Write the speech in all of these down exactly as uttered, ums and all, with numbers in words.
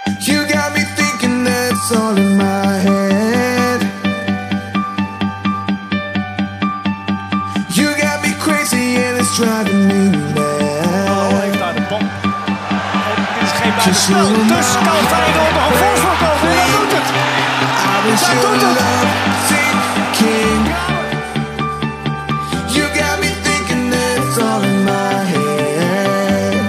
You got me thinking that's all in my head. You got me crazy and it's driving me mad. Heeft daar de bal. En dit is geen buitenspel. Dus kan Feyenoord nog een voorsprong komen. En dat doet het. Dat doet het. King. You got me thinking that's all in my head.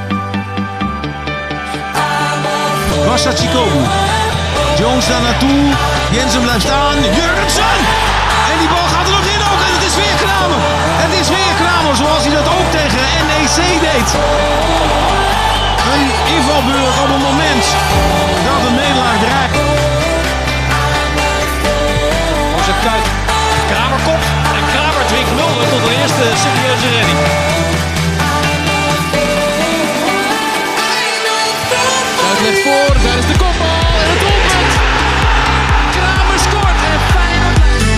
Wasachikobu. Jones daar naartoe. Jensen blijft staan. Jurgensen! En die bal gaat er nog in ook. En het is weer Kramer. Het is weer Kramer zoals hij dat ook tegen N E C deed. Een invalbeurt op het moment dat de nederlaag dreigt. Onze Kuit. Kramer komt. En Kramer dwingt Mulder tot de eerste serieuze redding. Kuit legt voor. Daar is de kopbal. En het doelpunt. Kramer scoort. En Feyenoord.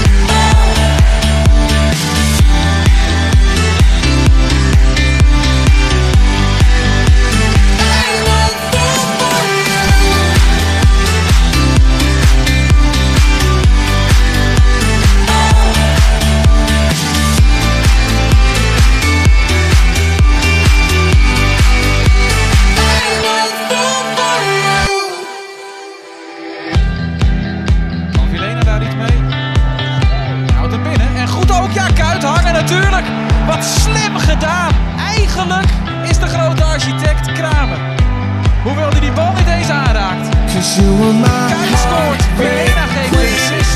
Natuurlijk, wat slim gedaan. Eigenlijk is de grote architect Kramer. Hoewel hij die bal niet eens aanraakt. Kuit scoort, Vilena geeft de assist.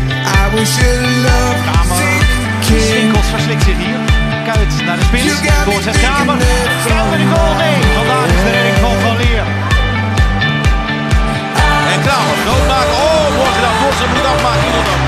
Kramer, Swinkels verslikt zich hier. Kuit naar de spits, voorzet Kramer. Kramer de goal, nee. Vandaag is de redding van Van Leer. En Kramer, nood maken. Oh, mooi gedaan. Voorzet moet afmaken. Hier dan.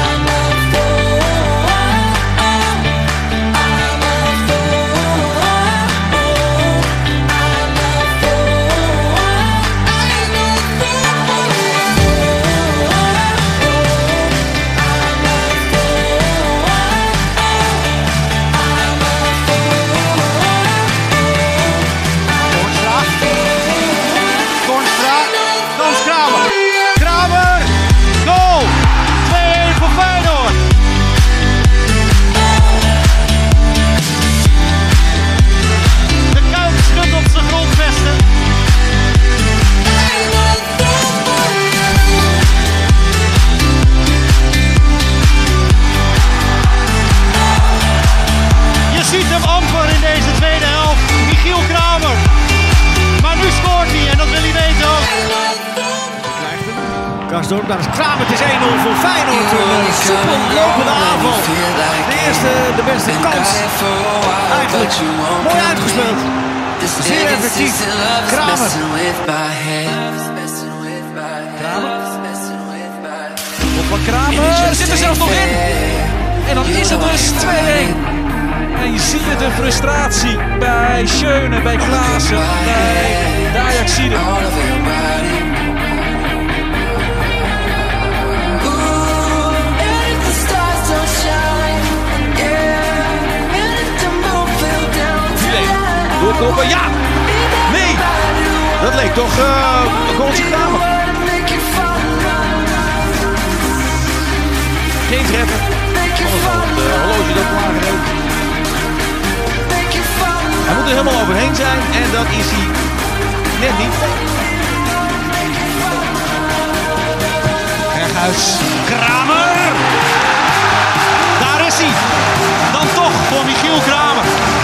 Karsdorp, daar is Kramer, het is één nul voor Feyenoord. Een soepel lopende aanval. De eerste, de beste kans. Eigenlijk mooi uitgespeeld. Zeer effectief. Kramer. Kramer. Op van Kramer. Zit er zelfs nog in. En dan is het dus twee-één. En je ziet de frustratie bij Schöne, bij Klaassen, bij de Ajaxiden. Doorkoppen, ja! Nee! Dat leek toch uh, een goaltje Kramer. Geen treffer. Anders had het horloge dat klaargereden. Hij moet er helemaal overheen zijn en dat is hij net niet. Berghuis. Kramer! Daar is hij! Dan toch voor Michiel Kramer.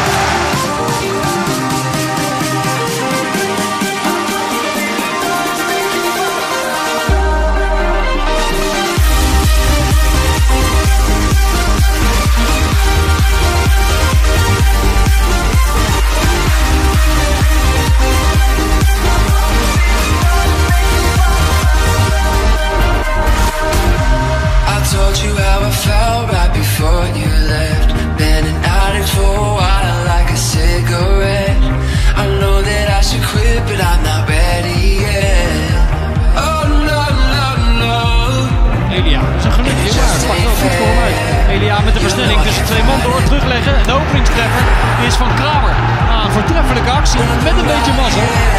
tussen twee man door, terugleggen. De openingstreffer is van Kramer. Ah, een voortreffelijke actie met een beetje mazzel.